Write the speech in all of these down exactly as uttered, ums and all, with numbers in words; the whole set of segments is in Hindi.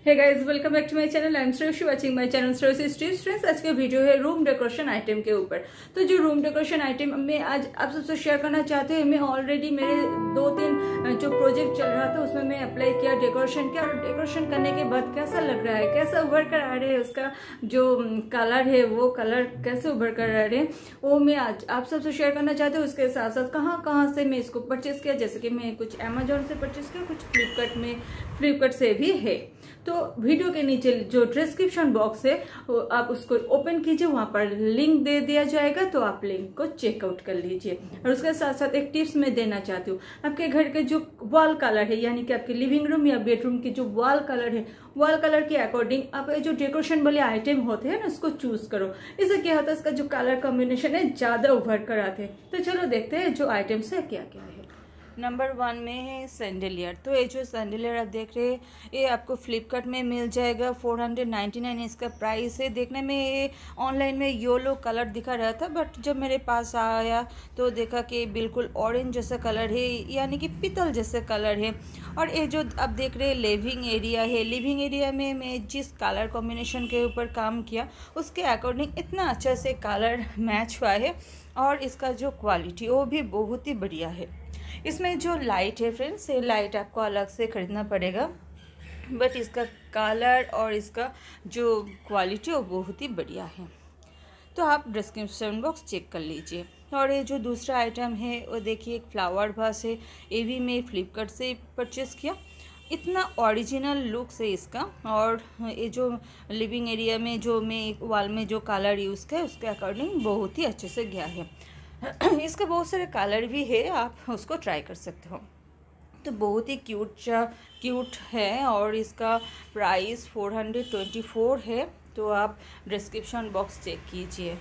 Hey guys, welcome back to my channel. I am Shreyasi watching my channel Shreyasi tips. Friends, आज का वीडियो है रूम डेकोरेशन आइटम के ऊपर। तो जो रूम डेकोरेशन आइटम मैं आज आप सबसे शेयर करना चाहते हैं, मैं ऑलरेडी मेरे दो तीन जो प्रोजेक्ट चल रहा था उसमें मैं अप्लाई किया, डेकोरेशन किया, और डेकोरेशन करने के बाद कैसा लग रहा है, कैसा उभर कर आ रहे हैं, उसका जो कलर है वो कलर कैसे उभर कर आ रहे हैं, वो मैं आज आप सबसे शेयर करना चाहते हूँ। उसके साथ साथ कहाँ कहाँ से मैं इसको परचेस किया, जैसे कि मैं कुछ अमेजोन से परचेस किया, कुछ फ्लिपकार्ट में फ्लिपकार्ट से भी है। तो वीडियो के नीचे जो डिस्क्रिप्शन बॉक्स है आप उसको ओपन कीजिए, वहां पर लिंक दे दिया जाएगा, तो आप लिंक को चेकआउट कर लीजिए। और उसके साथ साथ एक टिप्स मैं देना चाहती हूँ, आपके घर के जो वॉल कलर है, यानी कि आपके लिविंग रूम या बेडरूम की जो वॉल कलर है, वॉल कलर के अकॉर्डिंग आप जो डेकोरेशन वाले आइटम होते हैं ना, उसको चूज करो। इससे क्या होता है, इसका जो कलर कॉम्बिनेशन है ज्यादा उभर कर आते हैं। तो चलो देखते हैं जो आइटम्स है क्या क्या है। नंबर वन में है सैंडलियर। तो ये जो सैंडलियर आप देख रहे हैं, ये आपको फ्लिपकार्ट में मिल जाएगा। फोर हंड्रेड नाइन्टी नाइन इसका प्राइस है। देखने में ये ऑनलाइन में येलो कलर दिखा रहा था, बट जब मेरे पास आया तो देखा कि बिल्कुल ऑरेंज जैसा कलर है, यानी कि पीतल जैसा कलर है। और ये जो आप देख रहे हैं लिविंग एरिया है, लिविंग एरिया में मैं जिस कलर कॉम्बिनेशन के ऊपर काम किया उसके अकॉर्डिंग इतना अच्छा से कलर मैच हुआ है, और इसका जो क्वालिटी वो भी बहुत ही बढ़िया है। इसमें जो लाइट है फ्रेंड्स, ये लाइट आपको अलग से ख़रीदना पड़ेगा, बट इसका कलर और इसका जो क्वालिटी वो बहुत ही बढ़िया है। तो आप डिस्क्रिप्शन बॉक्स चेक कर लीजिए। और ये जो दूसरा आइटम है वो देखिए, एक फ्लावर वास है। ये भी मैं फ्लिपकार्ट से परचेज़ किया। इतना ओरिजिनल लुक्स है इसका, और ये जो लिविंग एरिया में जो मैं वॉल में जो कलर यूज़ किया उसके अकॉर्डिंग बहुत ही अच्छे से गया है। इसका बहुत सारे कलर भी है, आप उसको ट्राई कर सकते हो। तो बहुत ही क्यूट क्यूट है, और इसका price four hundred twenty four है। तो आप डिस्क्रिप्शन बॉक्स चेक कीजिए।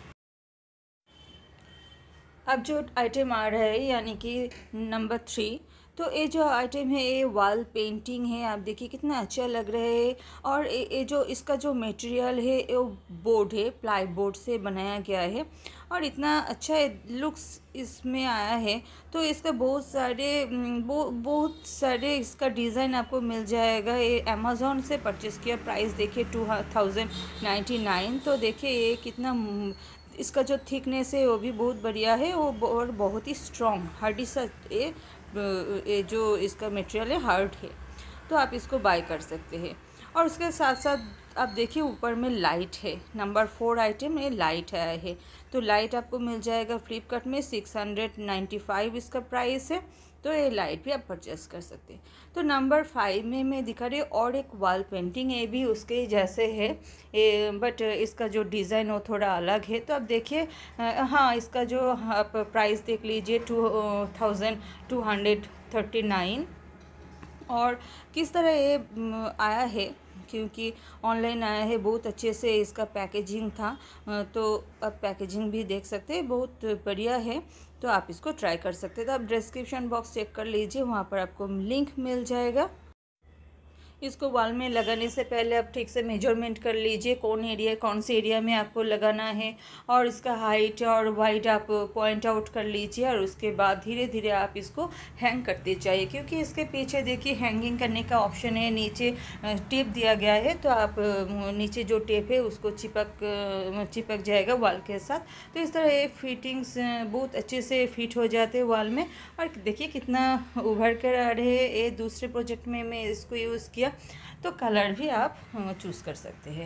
अब जो आइटम आ रहा है, यानी कि नंबर थ्री, तो ये जो आइटम है ये वॉल पेंटिंग है। आप देखिए कितना अच्छा लग रहा है। और ये जो इसका जो मटेरियल है वो बोर्ड है, प्लाई बोर्ड से बनाया गया है, और इतना अच्छा लुक्स इसमें आया है। तो इसका बहुत सारे वो बहुत सारे इसका डिज़ाइन आपको मिल जाएगा। ये अमेज़ॉन से परचेज़ किया। प्राइस देखिए टू थाउजेंड नाइन्टी नाइन। तो देखिए ये कितना, इसका जो थिकनेस है वो भी बहुत बढ़िया है, वो और बहुत ही स्ट्रॉन्ग हार्डी सा ये ये जो इसका मटेरियल है हार्ड है। तो आप इसको बाय कर सकते हैं। और उसके साथ साथ आप देखिए ऊपर में लाइट है। नंबर फोर आइटम में लाइट आया है। तो लाइट आपको मिल जाएगा फ्लिपकार्ट में, सिक्स हंड्रेड नाइन्टी फाइव इसका प्राइस है। तो ये लाइट भी आप परचेस कर सकते हैं। तो नंबर फाइव में मैं दिखा रही हूँ और एक वॉल पेंटिंग, ये भी उसके जैसे है, ये बट इसका जो डिज़ाइन वो थोड़ा अलग है। तो आप देखिए, हाँ, इसका जो आप प्राइस देख लीजिए, two thousand two hundred thirty nine. और किस तरह ये आया है, क्योंकि ऑनलाइन आया है, बहुत अच्छे से इसका पैकेजिंग था। तो आप पैकेजिंग भी देख सकते हैं, बहुत बढ़िया है। तो आप इसको ट्राई कर सकते हैं। तो आप डिस्क्रिप्शन बॉक्स चेक कर लीजिए, वहाँ पर आपको लिंक मिल जाएगा। इसको वॉल में लगाने से पहले आप ठीक से मेजरमेंट कर लीजिए, कौन एरिया कौन से एरिया में आपको लगाना है, और इसका हाइट और वाइड आप पॉइंट आउट कर लीजिए। और उसके बाद धीरे धीरे आप इसको हैंग करते जाइए, क्योंकि इसके पीछे देखिए हैंगिंग करने का ऑप्शन है, नीचे टेप दिया गया है। तो आप नीचे जो टेप है उसको चिपक चिपक जाएगा वॉल के साथ। तो इस तरह ये फिटिंग्स बहुत अच्छे से फिट हो जाते हैं वॉल में। और देखिए कितना उभर कर आ रहे हैं। ये दूसरे प्रोजेक्ट में मैं इसको यूज़ किया, तो कलर भी आप चूज़ कर सकते हैं।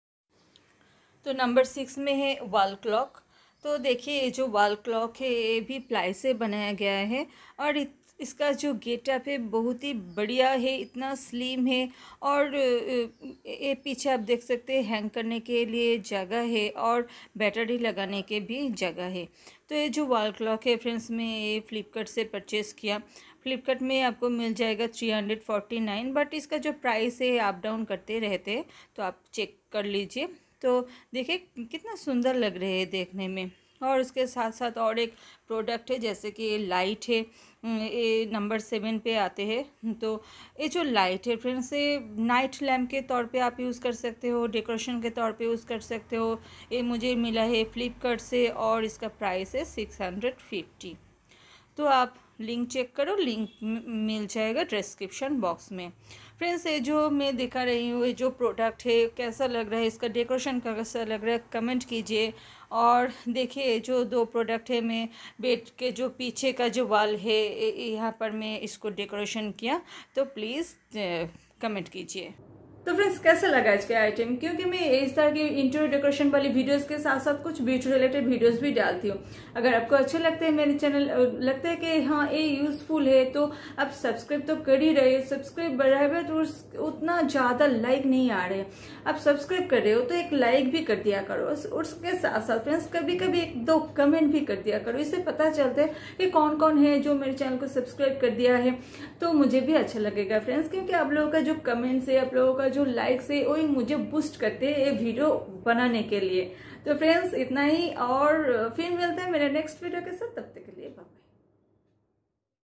तो नंबर सिक्स में है वॉल क्लॉक। तो देखिए ये जो वॉल क्लॉक है ये भी प्लाई से बनाया गया है, और इसका जो गेटअप है बहुत ही बढ़िया है, इतना स्लिम है। और ये पीछे आप देख सकते हैं हैंग करने के लिए जगह है, और बैटरी लगाने के भी जगह है। तो ये जो वॉल क्लॉक है फ्रेंड्स, मैं ये फ्लिपकार्ट से परचेज़ किया। फ्लिपकार्ट में आपको मिल जाएगा three hundred forty nine, but इसका जो प्राइस है अप डाउन करते रहते हैं, तो आप चेक कर लीजिए। तो देखिए कितना सुंदर लग रहे हैं देखने में। और उसके साथ साथ और एक प्रोडक्ट है, जैसे कि लाइट है, ये नंबर सेवन पे आते हैं। तो ये जो लाइट है फ्रेंड्स, ये नाइट लैम्प के तौर पे आप यूज़ कर सकते हो, डेकोरेशन के तौर पे यूज़ कर सकते हो। ये मुझे मिला है फ्लिपकार्ट से, और इसका प्राइस है सिक्स हंड्रेड फिफ्टी। तो आप लिंक चेक करो, लिंक मिल जाएगा डिस्क्रिप्शन बॉक्स में। फ्रेंड्स ये जो मैं दिखा रही हूँ, ये जो प्रोडक्ट है कैसा लग रहा है, इसका डेकोरेशन कैसा लग रहा है, कमेंट कीजिए। और देखिए जो दो प्रोडक्ट है, मैं बेड के जो पीछे का जो वॉल है यहाँ पर मैं इसको डेकोरेशन किया, तो प्लीज़ कमेंट कीजिए। तो फ्रेंड्स कैसा लगा आज के आइटम, क्योंकि मैं इस तरह की इंटीरियर डेकोरेशन वाली वीडियोस के साथ साथ कुछ ब्यूटी रिलेटेड वीडियोस भी डालती हूँ। अगर आपको अच्छे लगते हैं मेरे चैनल, लगता है कि हाँ ये यूजफुल है, तो आप सब्सक्राइब तो कर ही रहे, सब्सक्राइब बढ़ाए तो उतना ज्यादा लाइक नहीं आ रहे। आप सब्सक्राइब कर रहे हो तो एक लाइक भी कर दिया करो, उसके साथ साथ फ्रेंड्स कभी कभी एक दो कमेंट भी कर दिया करो। इससे पता चलता है कि कौन कौन है जो मेरे चैनल को सब्सक्राइब कर दिया है, तो मुझे भी अच्छा लगेगा फ्रेंड्स, क्योंकि आप लोगों का जो कमेंट्स है, आप लोगों का जो लाइक्स है, वही मुझे बूस्ट करते हैं ये वीडियो बनाने के लिए। तो फ्रेंड्स इतना ही, और फिर मिलते हैं मेरे नेक्स्ट वीडियो के साथ, तब तक के लिए बाय।